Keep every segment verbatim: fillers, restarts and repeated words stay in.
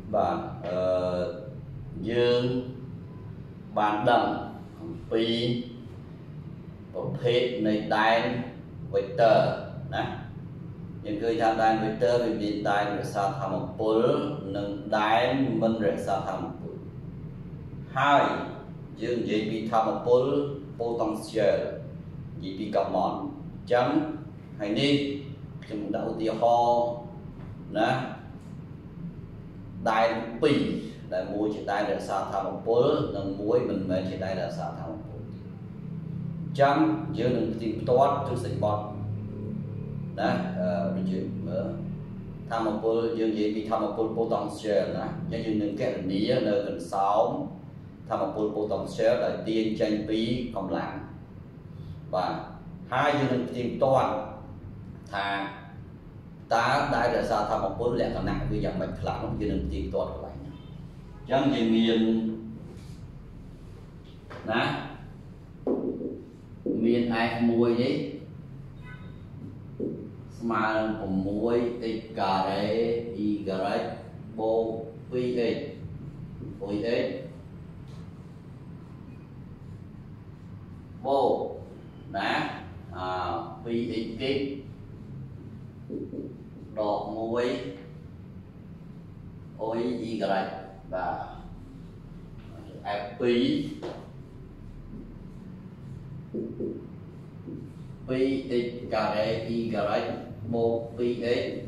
và dương bàn đầm pi một phết nơi đai vector nè những người tham đai vector vì bị đai để sao tham một pol nâng đai mình để sao tham một pol hai dương gì bị tham một pol potential gì bị cầm mòn chấm hay đi chúng ta ưu tiên ho nè đai pi đại muối chỉ đai để sao tham một pol nâng muối mình mới chỉ đai để sao tham một pol chấm dương đừng tìm toát tôi sẽ bọt đó mình chuyện tham một pol dương gì bị tham một pol potential nè nhưng dương đừng kẹt ní nơi gần sáu tham một pol potential là tiên tranh pi cộng lạng và hai dương đừng tìm toán thà ta đại để sao tham một pol lẹ còn nặng vì dạng mạch là nó dương đừng tìm toán lại chẳng gì miền nè miền ai muối đấy mà cùng muối x cà rê y gạch bô pi x pi x bô nè à pi x kích đọt muối ôi y gạch và pi pi x cà rê y gạch một pi x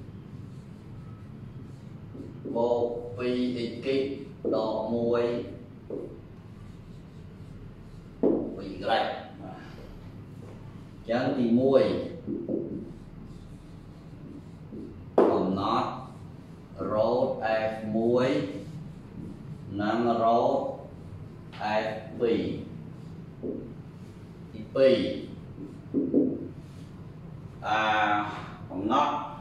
một pi x kích đo muối pi gạch chẳng thì muối còn nó rốt f muối nằm rốt f pi pi à còn nó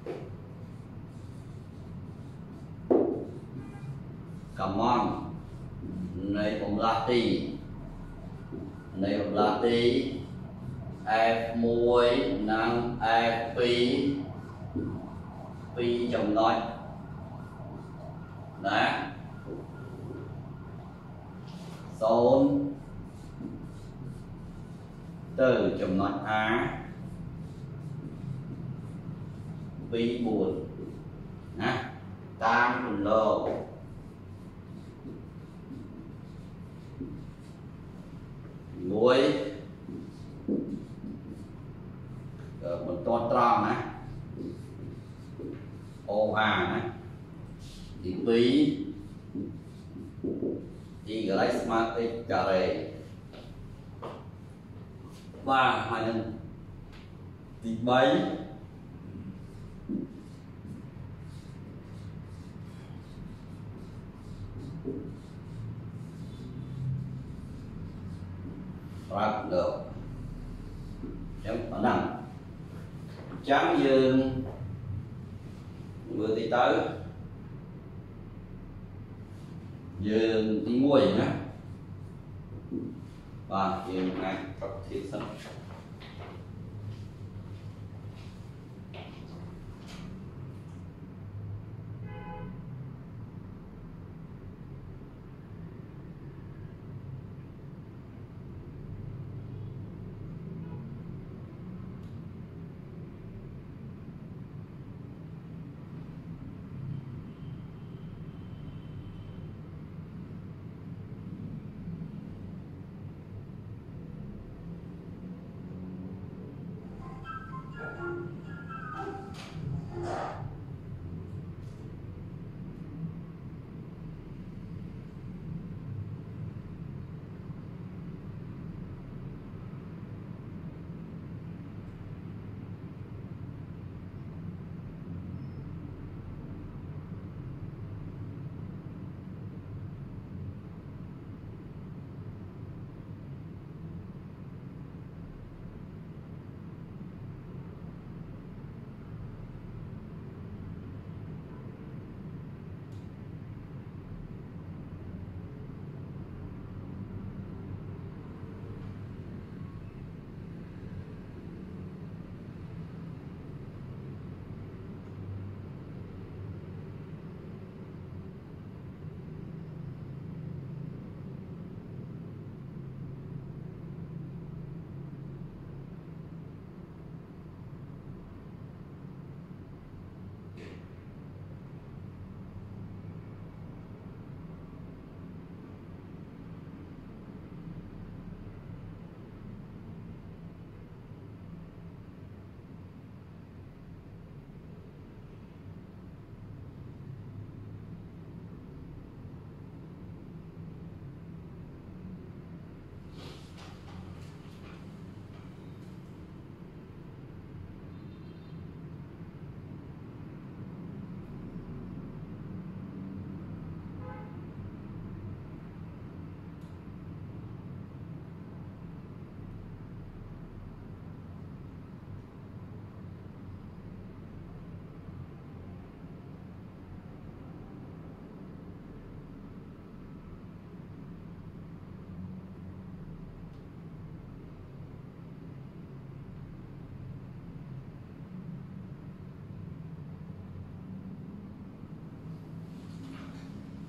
come on này cũng là tí này cũng là tí f muối năng f pi pi chồng nói nè xôn từ chồng nói a pi buồn nè tam cùng lô muối một con tròn nè ô a nè thì pi thì gạch smart x cà rê và hai nhân thì bảy ra được chấm ở nằm chấm dương vừa đi tới dương đi muối nhé và dương này có thiết sân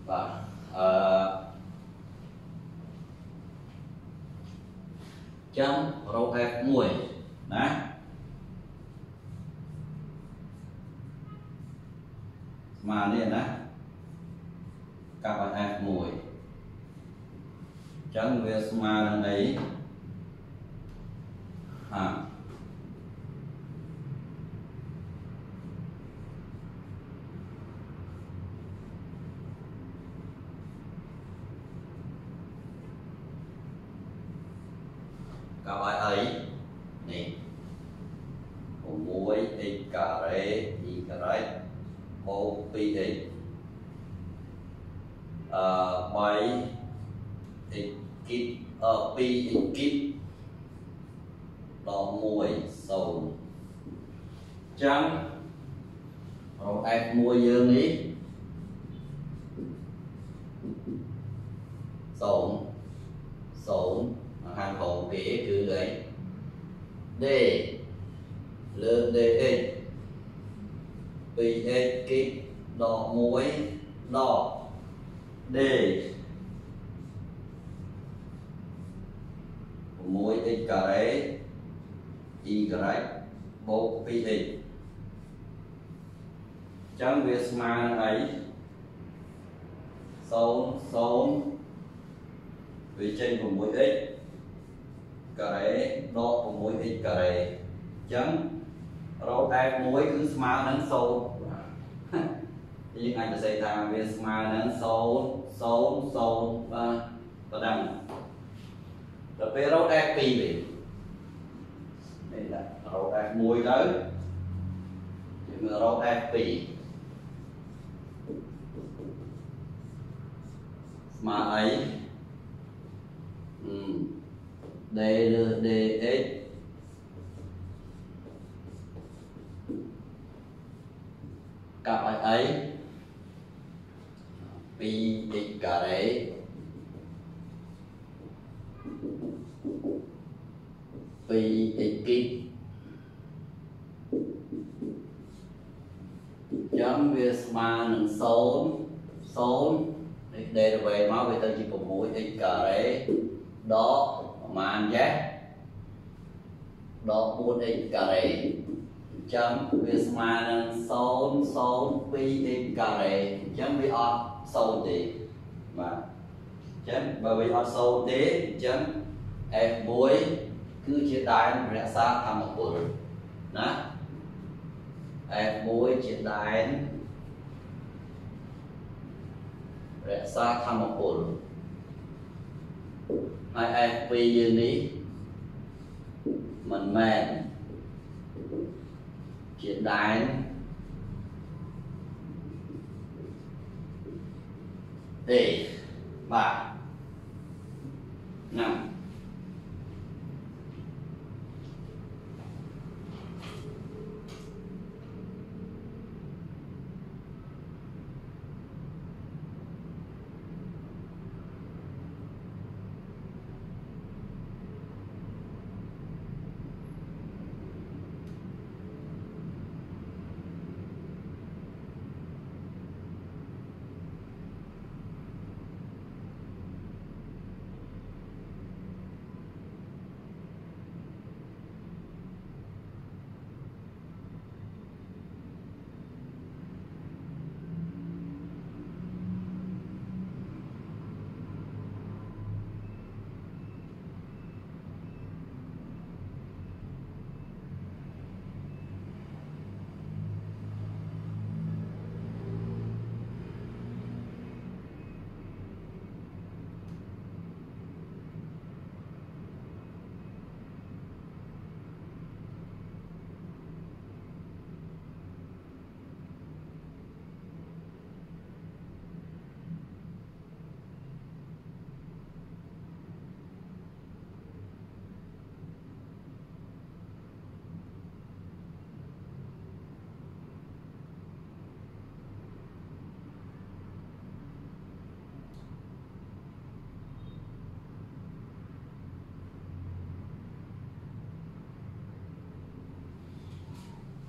và uh, chấm rho F mùi nè mà nên nè các bạn F mùi chấm về mà đằng ấy à các bạn ấy này muối x cà rê y cà rê ô pi x bảy x kít ở pi x kít đó muối sầu trắng rồi ép muối dương ý sầu sầu hàng khẩu kế cứ đấy D lương dx px kít đỏ muối đỏ D muối x cà rê y bộ px chẳng việc mà ấy số số vì trên của muối x cà rê đo của muối x cà rê chẳng rho F muối cứ mà nắng số nhưng anh sẽ ta việc mà nắng số số số và và đằng rồi về rho F pi về đây là rho F muối tới thì mà rho F pi mà ấy um, D dx cặp ấy ấy pi x cà rê pi x kít chấm việc mà nâng số số đây là về máu về tên chỉ của mũi x cà rê đó mà anh giác đó bốn x cà rê chấm việc mà nâng số số pi x cà rê chấm với ọt sâu tí mà chấm bởi vì ọt sâu tí chấm F muối cứ chia đáy rẽ xa tham một bụi đó F muối chia đáy rẽ xa tham một bụi hai F pi như ní mình mềm chia đáy để ba năm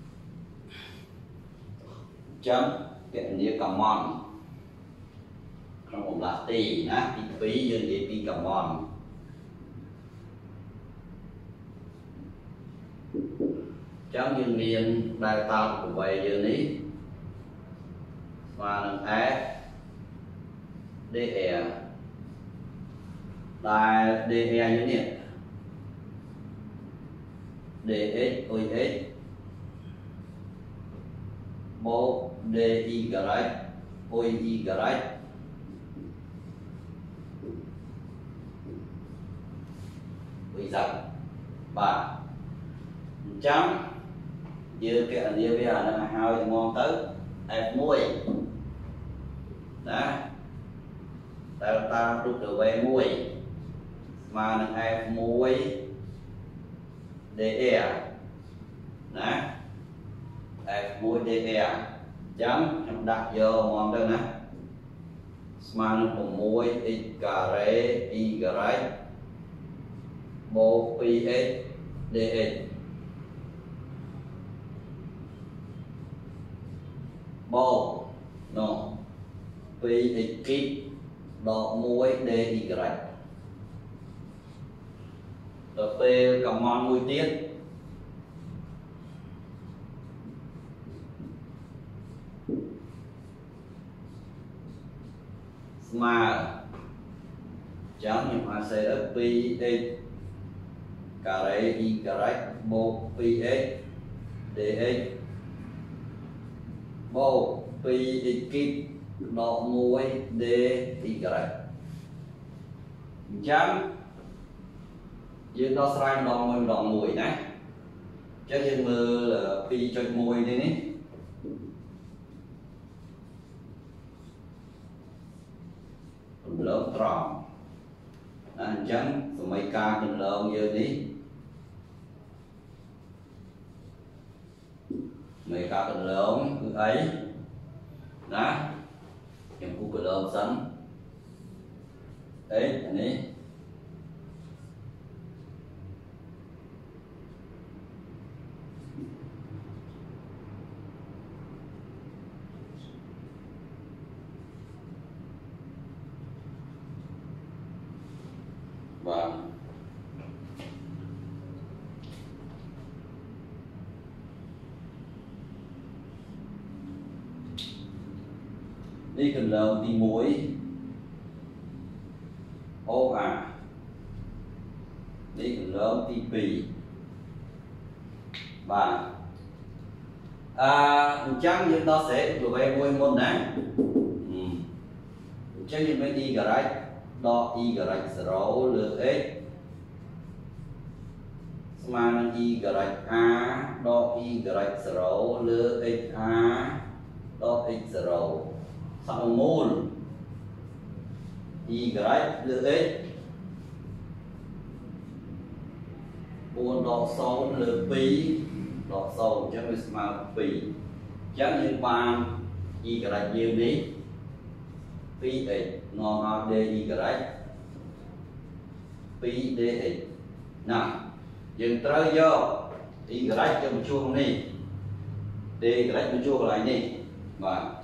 chấm cái nghĩa cầm mòn trong vòng là tì ná tí phí dương đi pi carbon chẳng dương miền đại tạo của vậy dương ní và nâng F DE đại DE như này DX OX bộ DY OY bây giờ và chấm như cái anh bây giờ nó hai thì ngon tới F muối đó ta ta rút được về muối mà nó F muối DE đó F muối DE chấm em đặt vô ngon tới nè mà nó cùng muối x carré y bộ px dx bộ no px kít độ muối dy rồi p cộng mol muối tiết mà chẳng những a xê ép px carré y bộ px dx bộ px kít độ muối dy chấm dương nó sai đòn mùi đòn mùi nè chứ dương mưa là pi cho mùi đi nè lớn tròn anh chấm rồi mấy ca trên lớn giờ đi mấy ca trên lớn cứ ấy đó em cũng cứ lớn sẵn đấy anh ấy và đi cần lợn đi muối ô à đi cần lợn đi pì và à chắc như ta sẽ tụi bay muối môn nè chắc như mấy đi cả đấy đo y gạch zero lược x mà y gạch a đo y gạch zero lược x a đo x zero xong mol y gạch lược x buồn đo số lược pi đo số cho mình mà pi chắc như ban y gạch nhiều đi pi x ngon dy pi dx nào dừng tới vô y cho một chuông đi dy một chuông lại đi và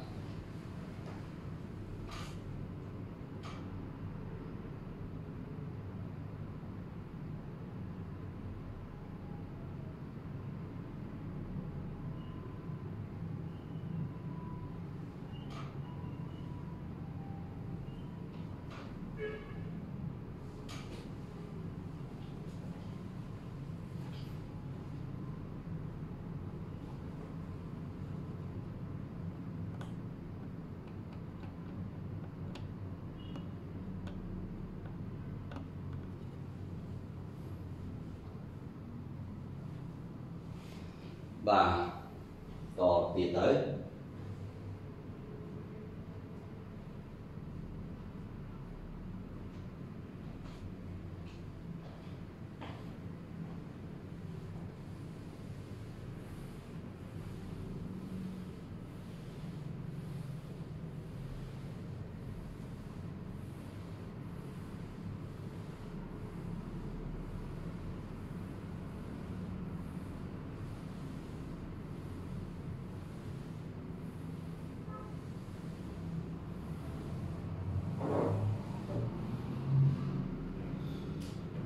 và còn đi tới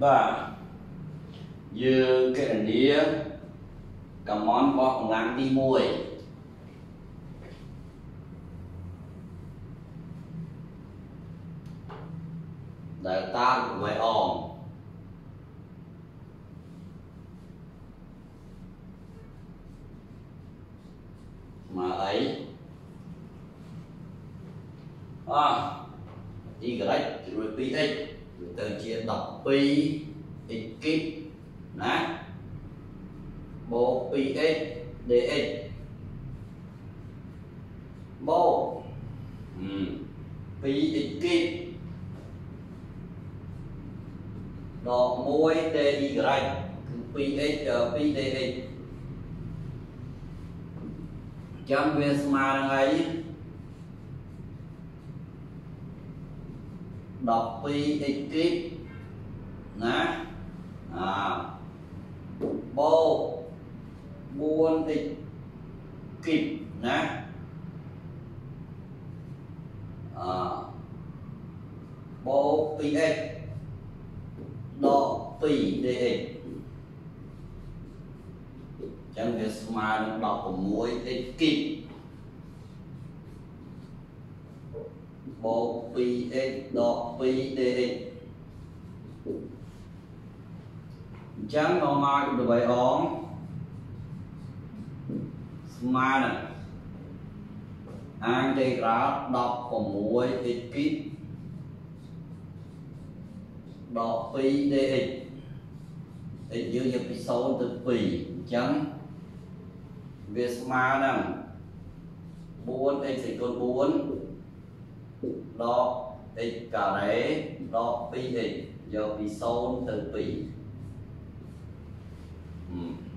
và như cái này nia cả món bọc làm đi mùi đại ta của mày ồn mà ấy à y rồi px từ chia đọc pi x kít nè bộ px dx bộ ừ. pi x kít độ môi dy px pi dx chấm viên smart ấy đọc pi x kít nè à bô buôn x kít nè à bô pi x độ pi dx chẳng việc mà đọc của mũi x kít bộ pi x độ pi dx chẳng nó mai cũng được vậy ổn mà này anh đây ra đọc của mũi x kít độ pi dx x dưới nhập pi số từ pi chẳng việc mà nè bốn x thì còn bốn đó x cả đấy đó pi x giờ pi số từ pi ừ.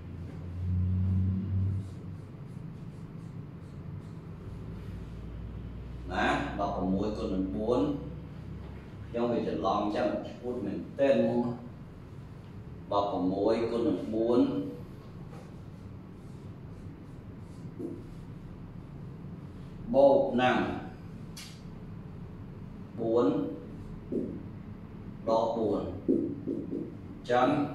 nè đọc của mũi còn là bốn trong việc chỉnh lòng chắc một phút mình tên không đọc của mũi còn là bốn bộ nằm bốn đo buồn chấm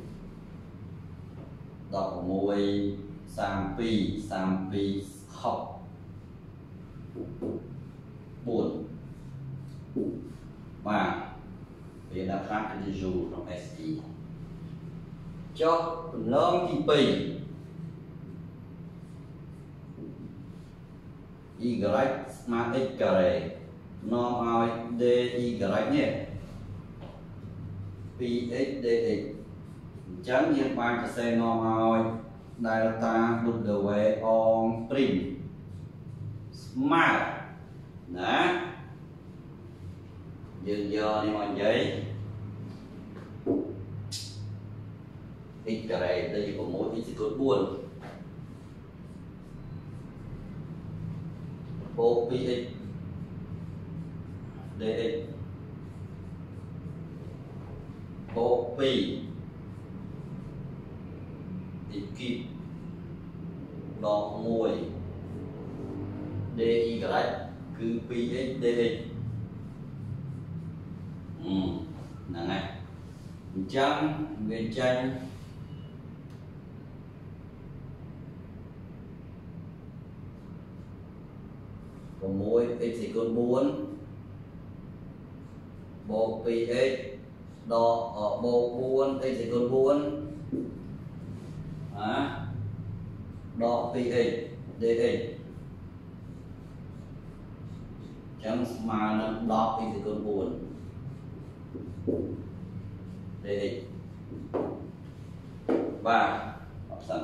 đọc môi sang pi sang pi học buồn và vì đã khác cái dù trong ét i cho lớn thì pi y mà x carré nó ao dy nhé px dx chẳng như ba cái xe nó ao delta được the way on prim smart nè dừng giờ đi mọi giấy x carré đây có mỗi x cột buồn bộ px dx bộ pi x kít đọc mùi dy cứ px dx ừ là này trăm nguyên tranh của môi x thì còn bốn bộ px đo ở bộ bốn x thì còn bốn à, đo px dx chẳng mà nó đo x thì còn bốn dx và option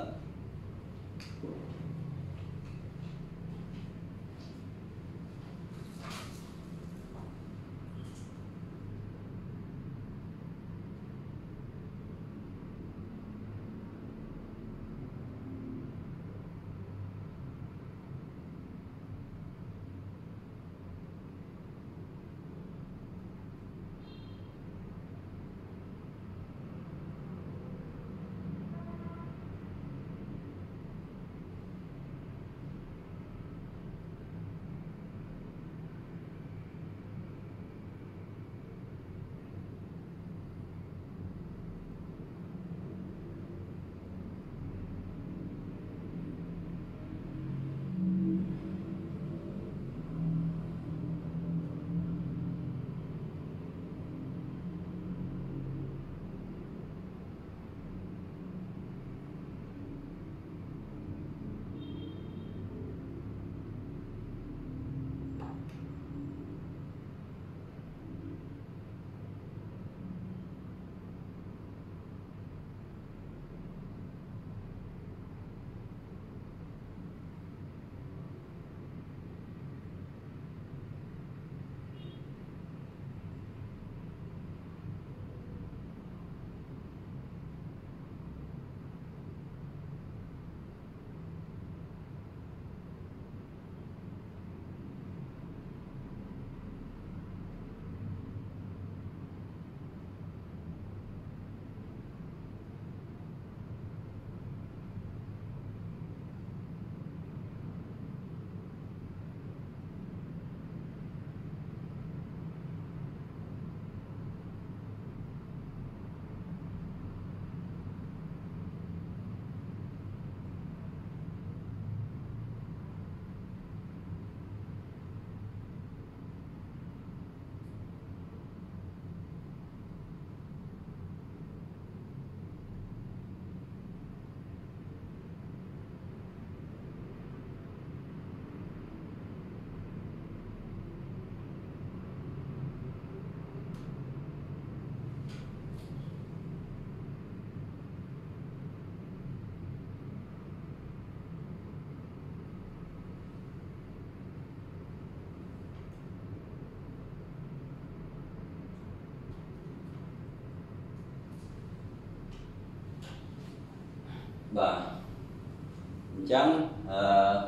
và chẳng uh,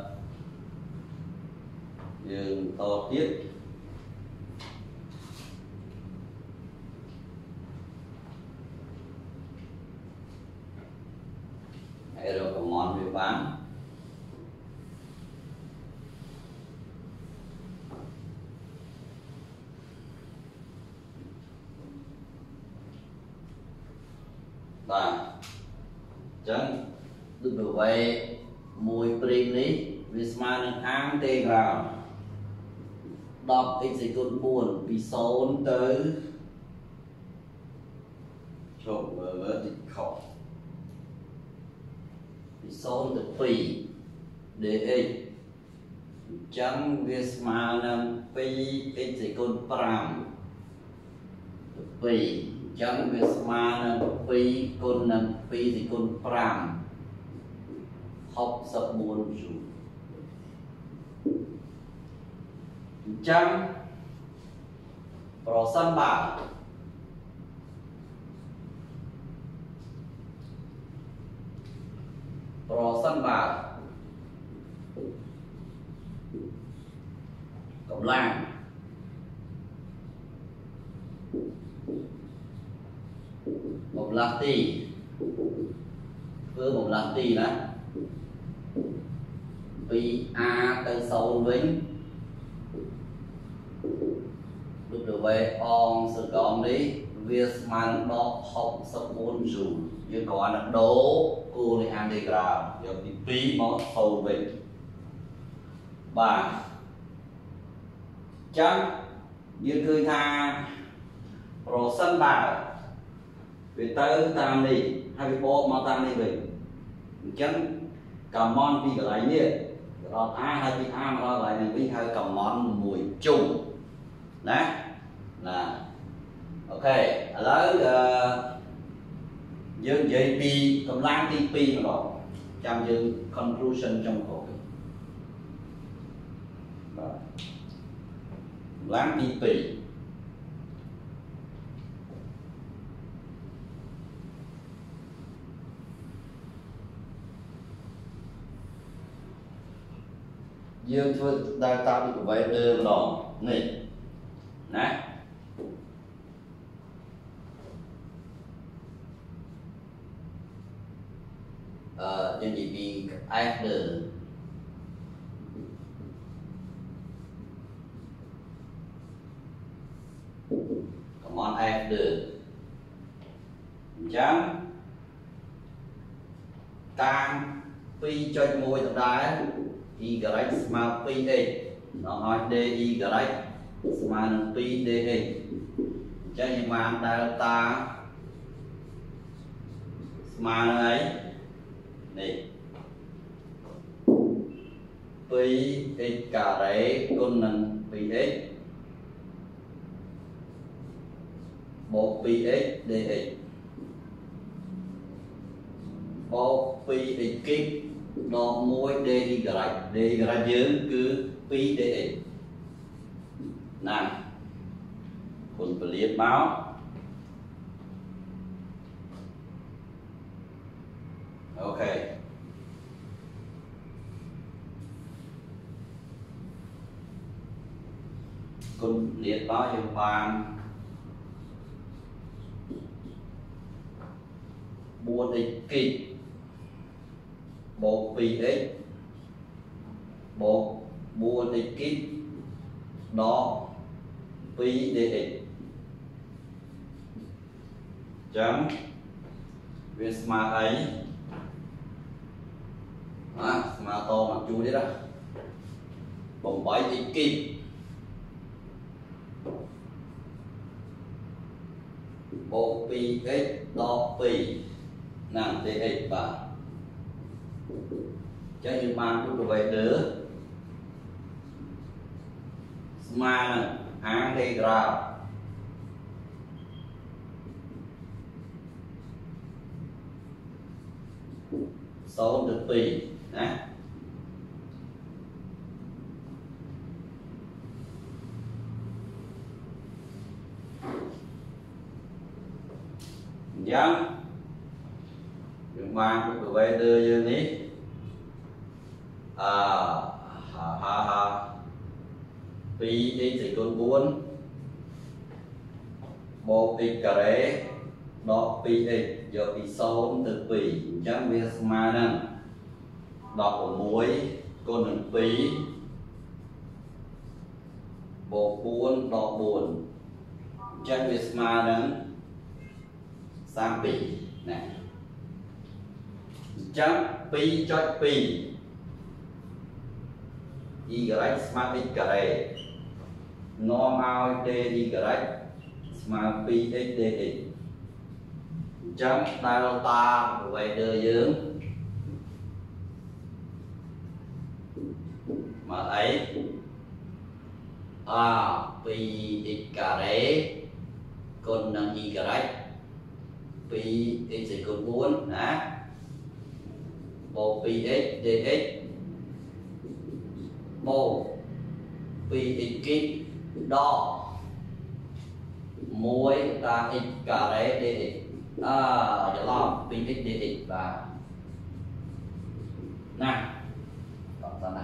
dương to tiết hay rồi có món về bán và chẳng được được vậy mùi prim ní vì mà nâng ám tê vào đọc x sẽ cột buồn vì số tới trộn với với thịt khổ vì số tới pì để x chẳng vì mà nâng pì x sẽ cột pram pì chẳng vì mà nâng pì cột nâng pì sẽ cột pram học sập buồn chủ chẳng pro sân bảo pro sân bảo cộng lang một lạc tì với một lạc tì đó vì a tới sâu vĩnh được được về on sự còn đi việc mà nó học sắp môn dù như có là đố cô này ăn đi ra giờ thì phí nó sâu vĩnh và chắc như cười tha pro sân bảo về tới tam đi hay bị bộ mà tam đi về chẳng cầm món vì cái này nhé rồi a hay bị a mà rồi lại vì hay cầm món mùi chung đấy là ok lấy dương dây pi cầm lang ti pi mà đó trong dương conclusion trong khổ lang ti pi dương thôi đang tạo được vậy đưa đó này nè ờ nhân gì vì after come on after chấm tam pi cho môi tập đá y mà pi a nó nói d y mà nó pi d a cho nhưng mà delta mà nó ấy này pi x cả đấy con nâng pi x một pi x dx một pi x kích nó môi dy dy dưỡng cứ pi dx nè con phải liệt máu ok con liệt báo cho bạn buồn x kịch một pi x một buồn x kịch đó pi dx chấm việc mà ấy à, mà to mặt chui đấy đó bồng bảy x kịch một pi x đó pi nàng dx và cho như bạn cũng vậy nữa mà án đi ra số được pi nè dân mang được về đưa như ní à ha ha ha pi x thì con bốn một x cà rế đó pi x giờ pi số từ pi chẳng biết mà nè đọc của muối con đừng pi bộ bốn đọc buồn chẳng biết mà nè sang pi nè chẳng pi cho pi y smart x cà rế normal d y smart pi x dx chấm delta về đưa dưỡng mà ấy a pi x cà rế con nâng y cà rách pi x thì con bốn đã bộ pi x dx bộ pi x đo muối ta x cà rế dx à giờ lo pi x dx và nè còn ta này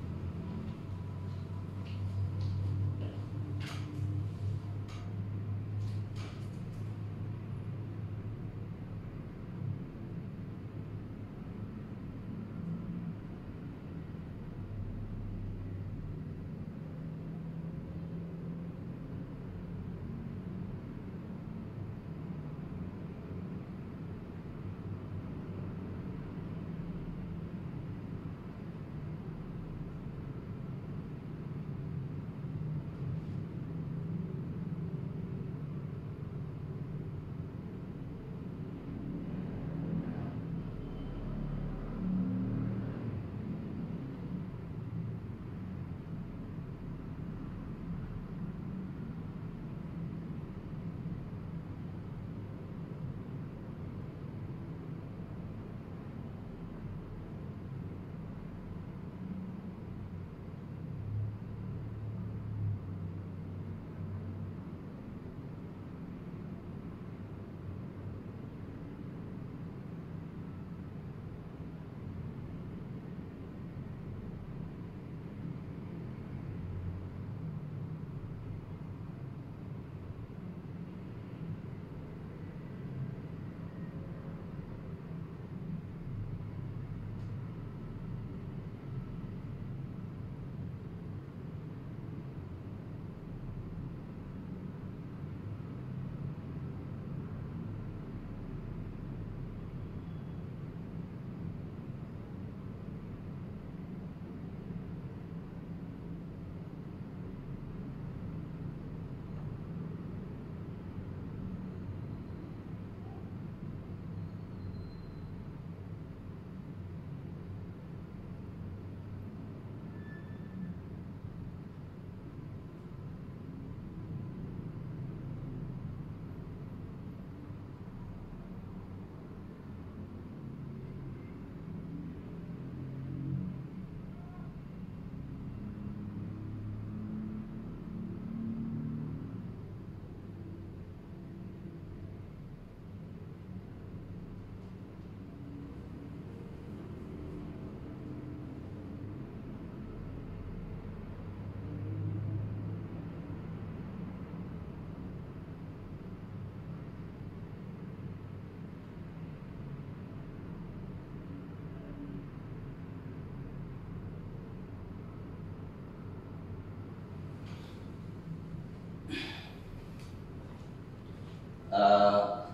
uh,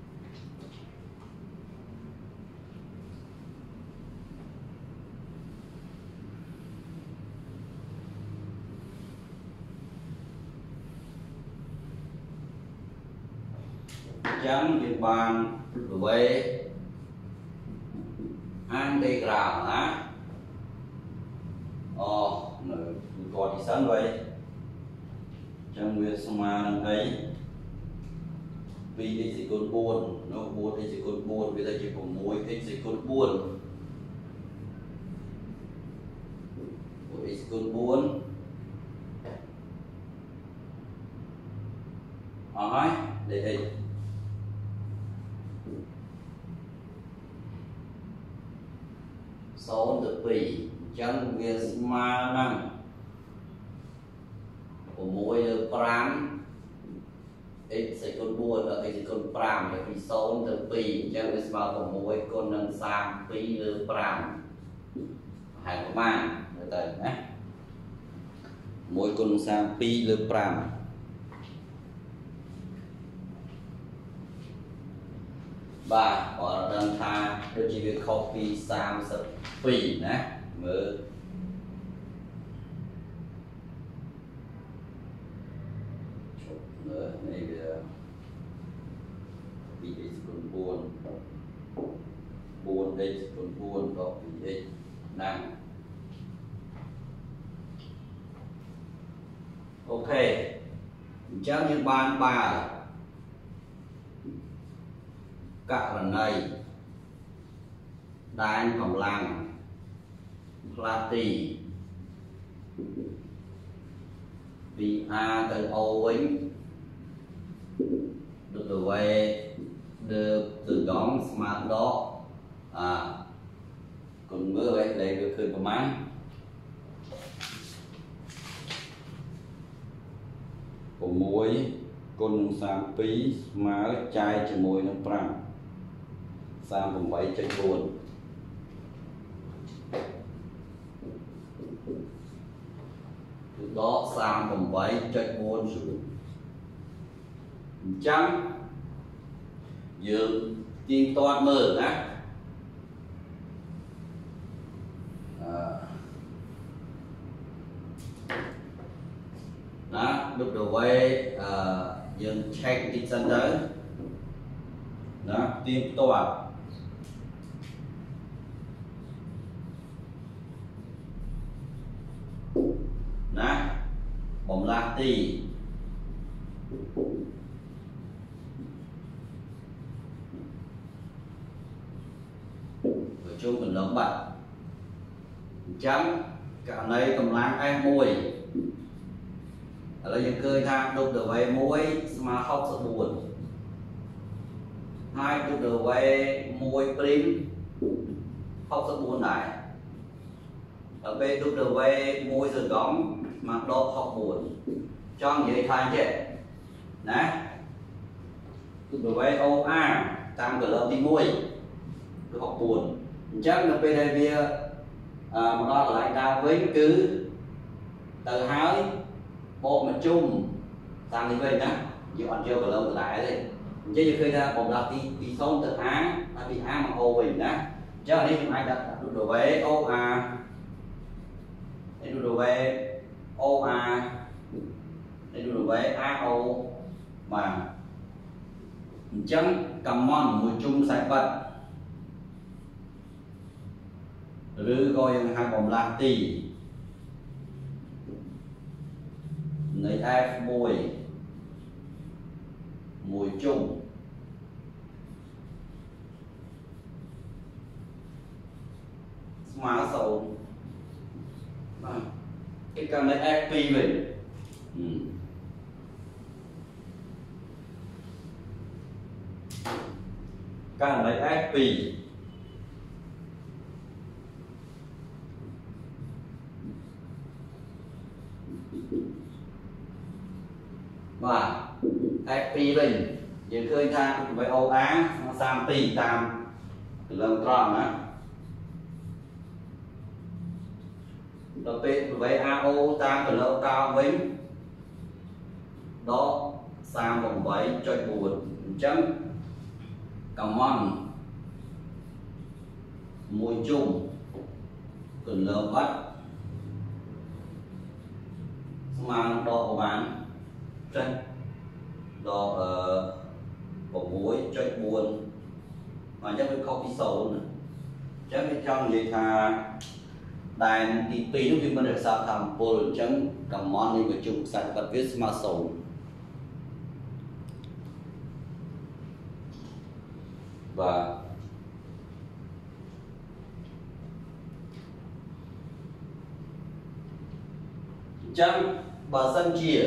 chấm trên bàn về anti-ground á ồ còn đi sẵn vậy trong việc mà đang thấy vì x còn buồn nó buồn x còn buồn bây giờ chỉ có mỗi x còn buồn x còn buồn hỏi để pi chẳng việc mà năng của mỗi pram x sẽ con buồn ở đây con pram để pi số từ pi chẳng việc mà của mỗi con năng sang pi lơ pram hai của mang được rồi nhé mỗi con sang pi lơ pram và họ đang tha được chỉ việc copy sang sập pi nè mở nữa này bây giờ pi x con buồn buồn x con buồn có pi x năng ok chắc như ban ba cả lần này đai cộng lăng plati vì a từ o vĩnh được từ về được từ đón smart đó à còn bữa vậy đây được khơi của má của muối con sang pí má chai cho muối nó prang sang vùng bảy chạy buồn từ đó sang vùng bảy chạy buồn rồi trắng dương tiên toàn mở á đó lúc đầu quay dương check đi sân tới đó tiên toàn đó bóng lạc tì chung mình lớn bạch trắng cả này cầm láng em mùi là những cơ tham đục được về muối mà không sợ buồn hai đục được về muối prim không sợ buồn này ở bên đục được về muối rửa góng mà đo học buồn cho vậy thay chết nè đục được về o a tam cửa lớp đi muối được học buồn chắc là bên đây bia à, một đó lại ta với cứ từ hái bộ mà chung sang đi về nhá chứ còn chưa có lâu từ lại đấy chứ như khi ra bộ là đi đi xong từ á ta bị á mà ô bình đó chứ ở đây chúng ai đặt đụng đồ về ô a để đụng đồ về ô a để đụng đồ về a o mà chẳng cầm mòn mùi chung sạch vật rư coi hai bóng lạc tì lấy f mùi mùi chung má sầu cái cần lấy ép pê về ừ. cần lấy ép pê và ép pê bình giờ khơi tha với ô á nó sang tì tam từ lần tròn á đầu tiên với ao tam từ lâu cao vĩnh đó sang vòng bảy cho buồn chấm cầm mòn mùi chung cần lơ bắt mang đo của bạn trên đo ở của muối chơi buồn mà chắc phải copy sầu nữa chắc phải trong gì thà đài thì tùy lúc chúng mình được sao thầm buồn chấm cầm món đi với chung sạch vật viết mà sầu và chấm bà sân chia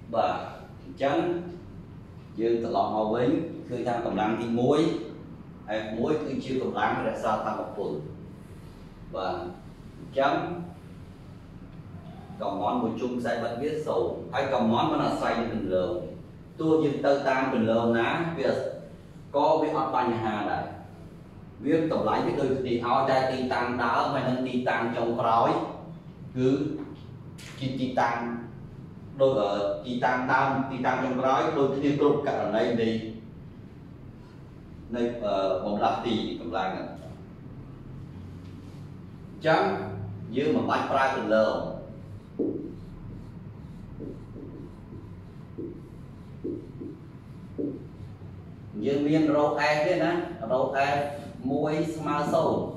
và chắn dương từ lòng màu với khi tham cầm lăng thì muối hay muối khi chưa cầm lăng để sao tham một phần và chắn còn món một chung sai vẫn biết sầu hay còn món nó là sai như bình thường tôi dừng tơ tan bình thường ná việc có biết ọt bánh hà này biết tổng lái biết đôi thì áo đai ti tăng đá mà nâng ti tăng trong khói cứ chi ti tăng đôi ở ti tăng tam ti tăng trong khói đôi khi đôi cả ở đây đi đây bóng lát tì cầm lang chẳng như mà bánh fry bình thường dương viên rau e thế nè rau e muối smart sâu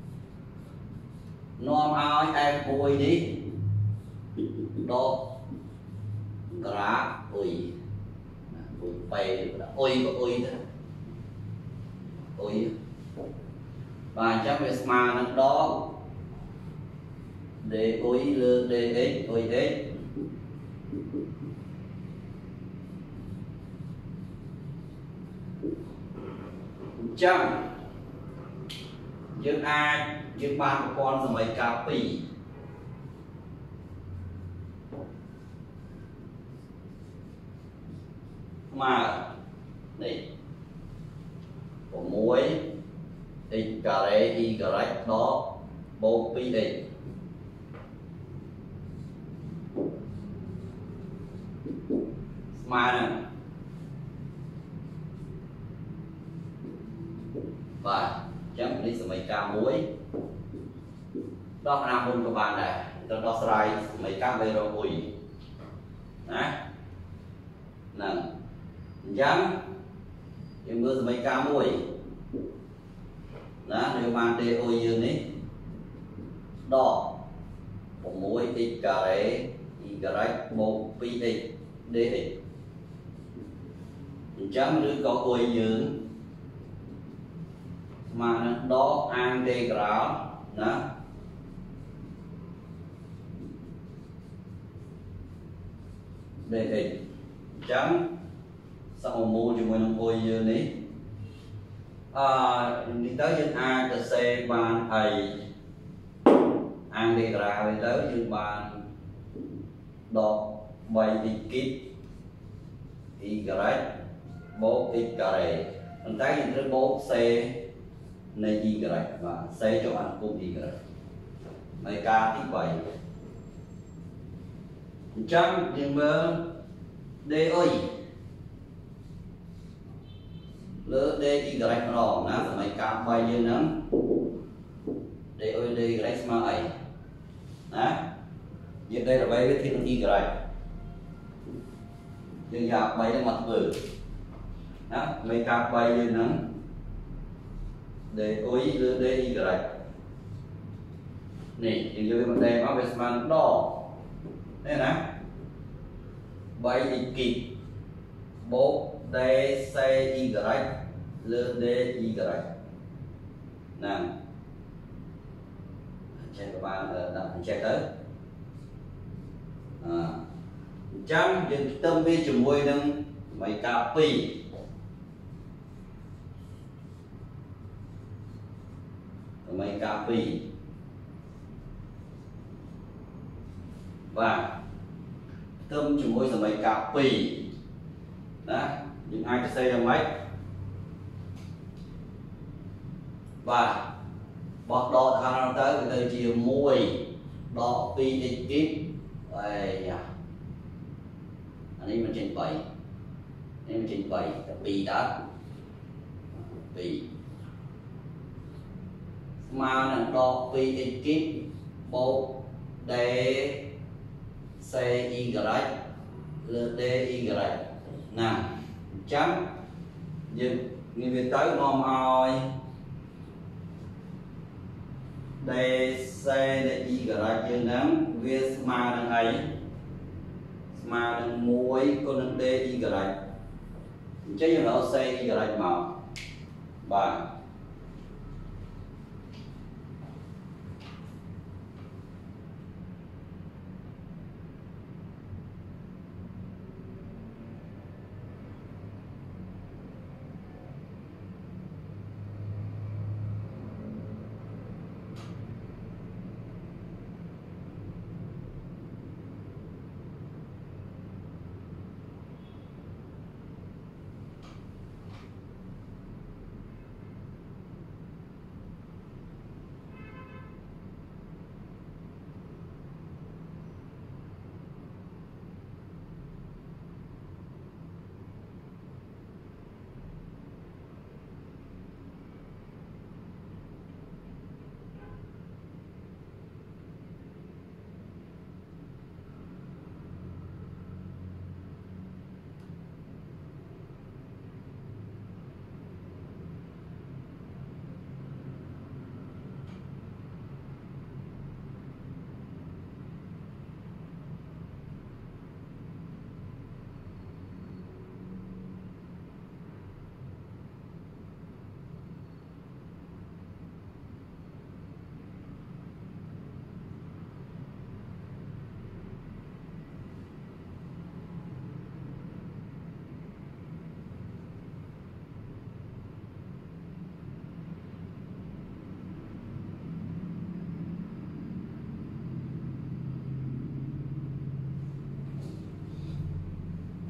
nom ao e muối đi đó gà ui ui bay ui có ui thế ui và chắc về smart đó để ui lơ để x ui x trăm dương ai dương ba của con rồi mấy cà pì mà này có muối x cà rê y cà rách đó bộ pi x mà nè và chẳng đi mấy ca muối đó là môn của bạn này đó đó sai mấy ca về rồi mùi nè nè chẳng nhưng mưa mấy ca muối đó nếu mà để ôi dương ấy đó một muối x cà rê y cà rách một pi x dx chẳng đứa có ôi dương mà đó an đề grau đó để chấm sau một môn chúng mình ôi như này à, đi tới dân A từ C bàn thầy an đề grau đi tới dân bàn đó bảy x kít y bốn x cà rê mình thấy những cái bốn C này y và xây cho ăn cùng y này k tí bảy trăm nhưng mà d ơi lỡ d y rồi nó này k bảy như nắng d ơi d y mà ấy đó như đây là bay với thiên y rồi nhưng giờ bay lên mặt vừa đó mấy k bảy như nắng để ôi lơ đây y này thì dưới vấn đề nó về sman đo đây nè bảy y kịp bố đây xây y lơ đây y nè check các bạn đặt check tới à trăm những tâm vi chủng môi nâng mấy cà phê mấy cà phê và tâm chúng tôi là mấy cà phê đó những ai sẽ xây ra mấy và bọt đo thang tới cái từ chiều mùi đo pi x kíp đây à anh ấy mình trình bày anh mình trình bày pi đó pi mà là đo pi x kíp bộ để xe y lơ d y nè chấm dừng người việt tới ngon oi đây xe để y dương nắng việt mà đang ấy mà đang muối con đang d y chứ như nó xe y màu và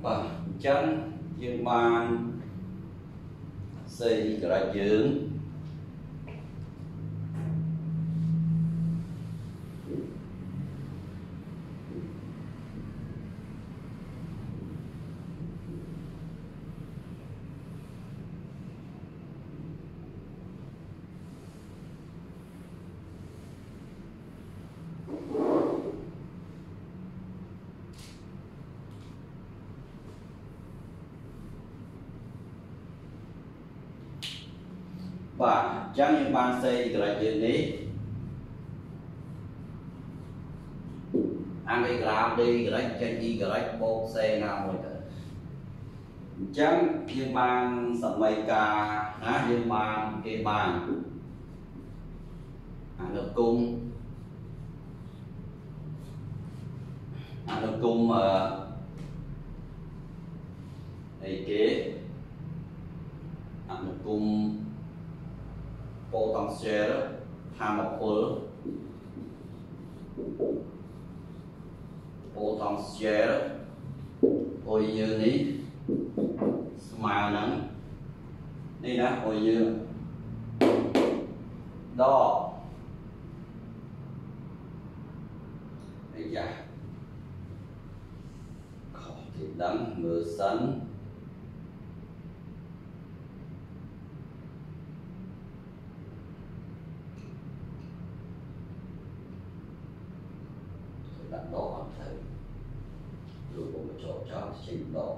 và chân dương ban xây cái dưỡng và chẳng những ban xây cái chuyện này anh đi làm đi cái trên đi cái bộ xe nào rồi chẳng những ban sập mây ca hả những ban cái bàn anh được cung anh được cung mà này kế anh được cung potential tham một khối potential ôi như ní mà nắng đi đó ôi như đo bây giờ khó thì đắng mưa sắn đặt đo bằng thử rồi có một chỗ cho chỉnh đo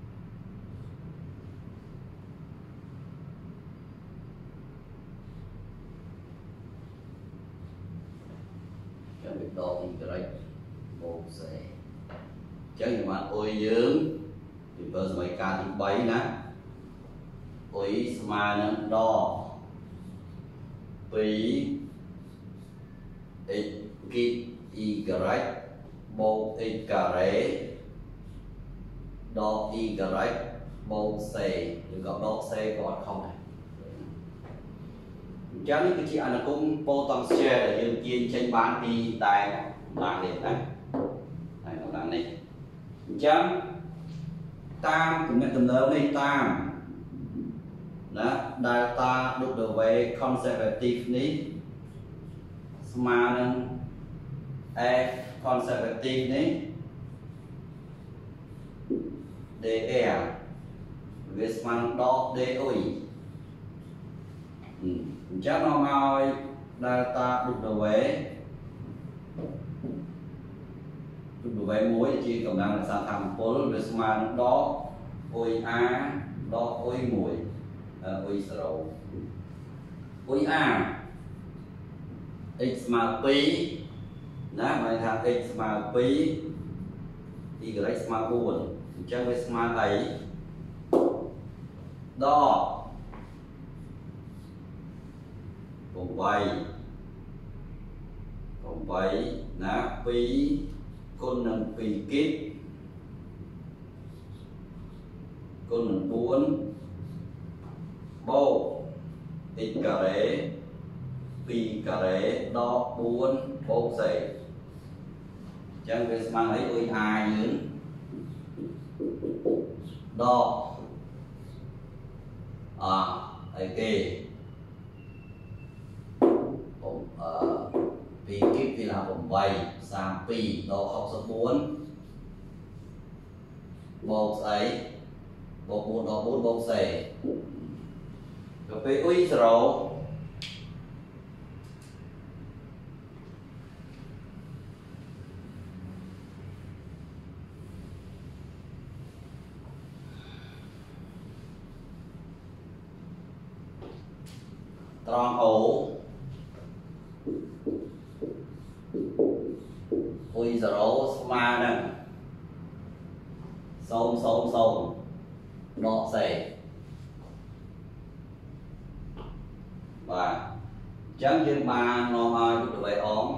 cho việc đo thì cái đấy một sẽ chứ nhưng mà ôi dưỡng thì bây giờ mấy ca thì bảy nè ôi mà nó đo phí x kít y một x carré đo y một c được gọi đo c gọi không này chẳng những cái chị anh cũng potential để dương chiên trên bán đi tại là để này này nó là này chẳng tam cũng nhận tầm lớn này tam đó data được được về conservative ní mà nên e conservative ní de với mang đo de oi chắc nó ngồi data được được về được được về muối chỉ cộng năng là sản phẩm pol với mang đo oi a đo oi muối oi sầu oi a x mà pi đó mày thằng x mà pi y mà buồn chắc với mà ấy đo còn vậy còn vậy là pi con nâng pi kít con nâng bốn bộ x carré pi carré đo bốn bộ dày chẳng với mang lấy ôi ai những đo à ấy kì pi kíp thì là vòng vầy sang pi đo học số bốn bộ ấy bộ bốn đo bốn bộ dày rồi pi ui rồi tròn ổ ui zero mà nè sông sông sông nọ xẻ và chẳng như mà nó mà được vậy ổn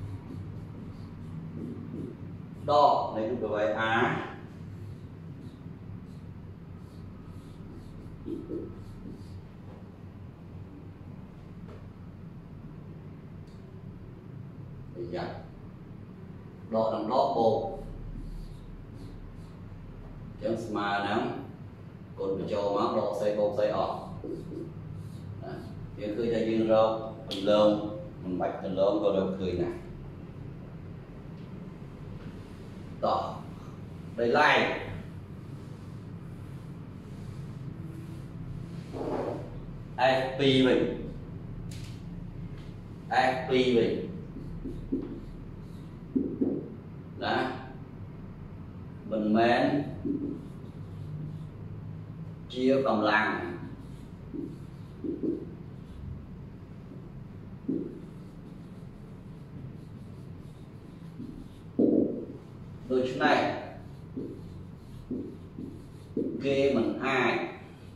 đo này được vậy á đo đằng đó bộ chẳng mà nắng còn bị cho máu độ xây bột xây ọt việc khơi cho dương rau mình lơm mình bạch mình lơm có đâu khơi này tỏ đây lại ép pê mình ép pê mình đó mình men chia cộng làng đôi chút này kê mình ai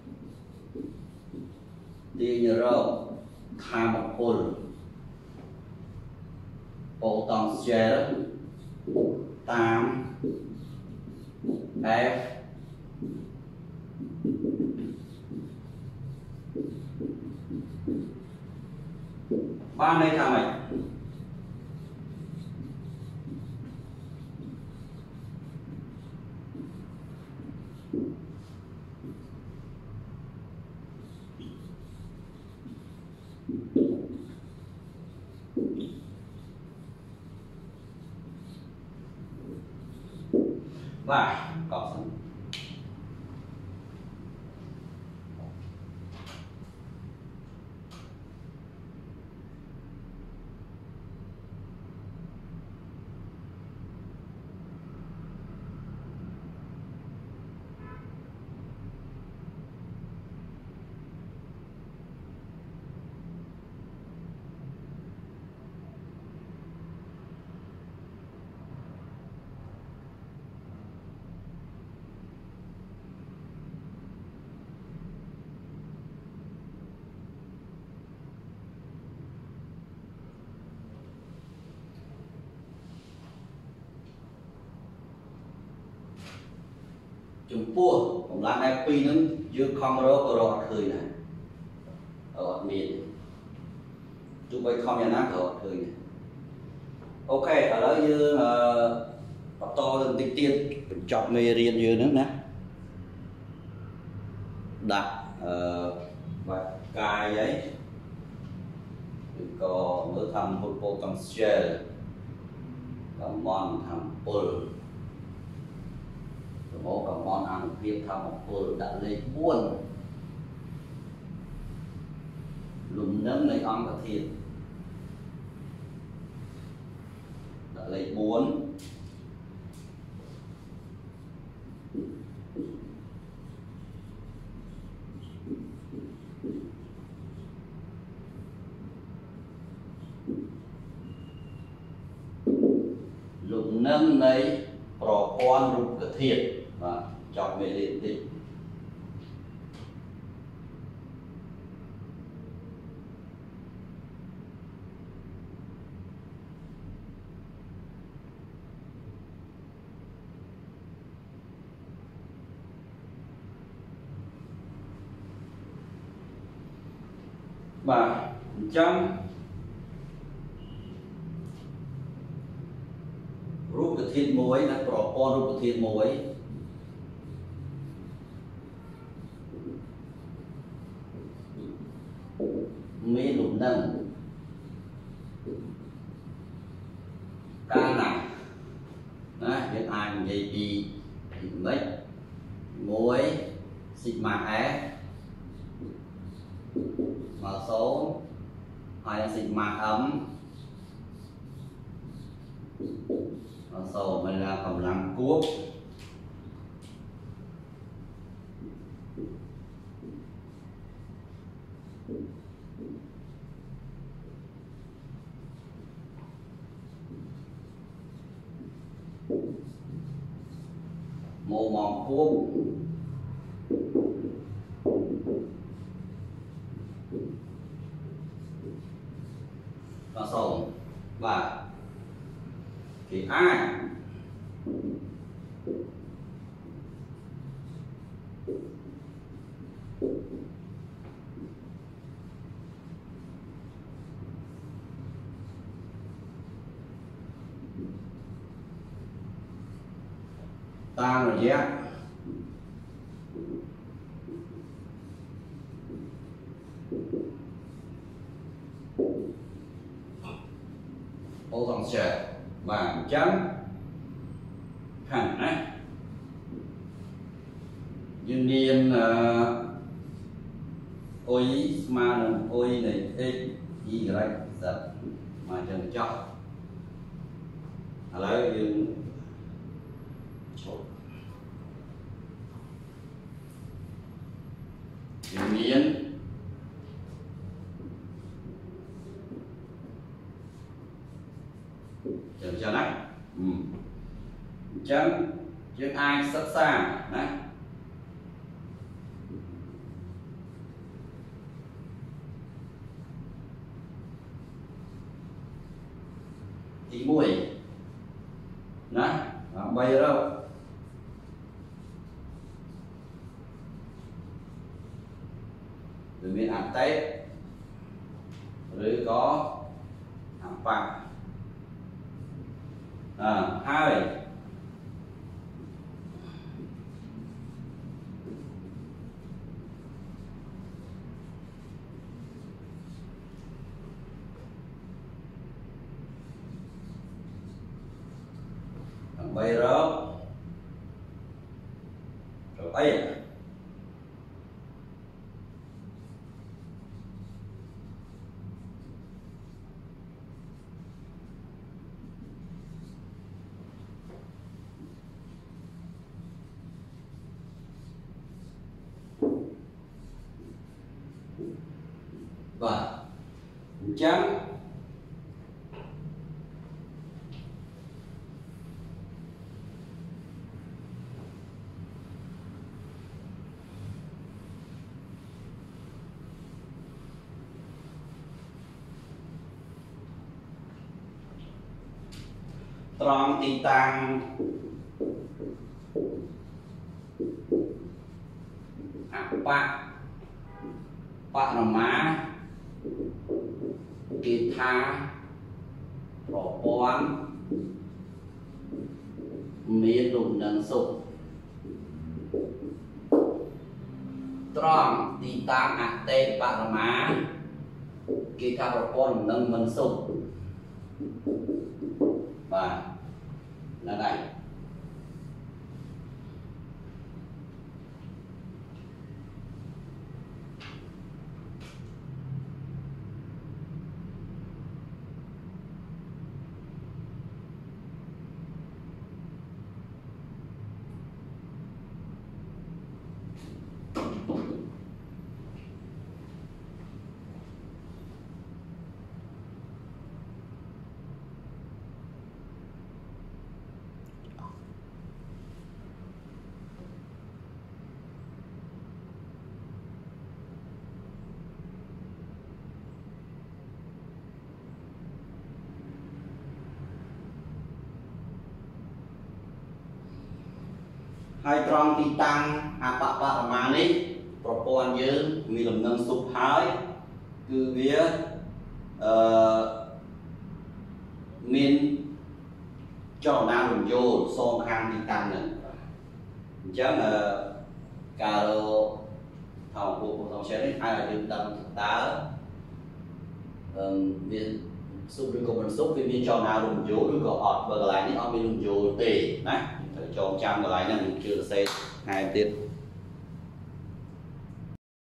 đi nhờ râu tham một hồn potential tám F ba này tham mày và có sẵn chúng puaผมล้าง ép pê นั้นยืดคอมโรก็รอดคืนนะรอดมีดจุไปคอมยานักรอดคืนโอเคở đó như uh, to lên tiết tiết chọn mê riêng như nữa nè đặt uh, và cài giấy có mới thăm một bộ cầm share và món thăm pull một cái món ăn việc thăm một pull đã lấy buồn lùm nấm lấy ăn cả thịt đã lấy buồn lùm nấm lấy pro con rụt cả thịt và chọn về điện tịch và trong rút cái thịt muối là pro con rút cái thịt muối mấy lục nâng ca này đó biết ai mình dây đi thì mấy muối sigma S mà số hai sigma ấm mà số mình là cầm làm cuốc mô mòn cuốc và sổ và thì ai ta rồi nhé trắng hẳn đấy dương niên ôi mà ôi này ê y lại giật mà chân cho lấy dương dương niên chân cho nè ừ. Chân chân ai sẵn sàng nè tí mùi nè bây đâu rồi miền ăn tết rồi có hàng bạc à, hai bay rớt rồi ấy và trắng tròn tí tăng à bạc bạc là má kỳ tha bỏ bón miên lùm nâng sụp tròn tí tăng à tê bạc là má kỳ tha bỏ bón nâng nâng sụp và là này hai tròn tí tăng à bạc bạc mà này pro pon dương mi lầm nâng sụp hái cứ vía min cho nam đồng vô son khang tí tăng này chắc là cà rô thầu của cuộc sống đấy ai là dương tâm tá viên sụp được có mình sụp viên cho nào đồng vô được có ọt và lại những ông viên đồng vô tề này chọn trăm lại là mình chưa xây hai tiết